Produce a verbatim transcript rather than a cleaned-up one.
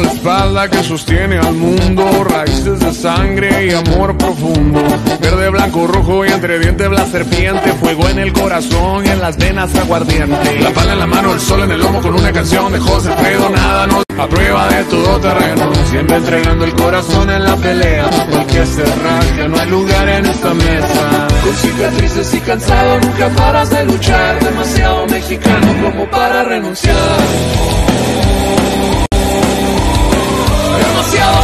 la espalda que sostiene al mundo, raíces de sangre y amor profundo. Verde, blanco, rojo y entre dientes la serpiente, fuego en el corazón y en las venas aguardiente. La pala en la mano, el sol en el lomo con una canción de José Alfredo, nada no a prueba de todo terreno, siempre entregando el corazón en la pelea. El que se rasga, no hay lugar en esta mesa. Con cicatrices y cansado, nunca paras de luchar. Demasiado mexicano como para renunciar. Demasiado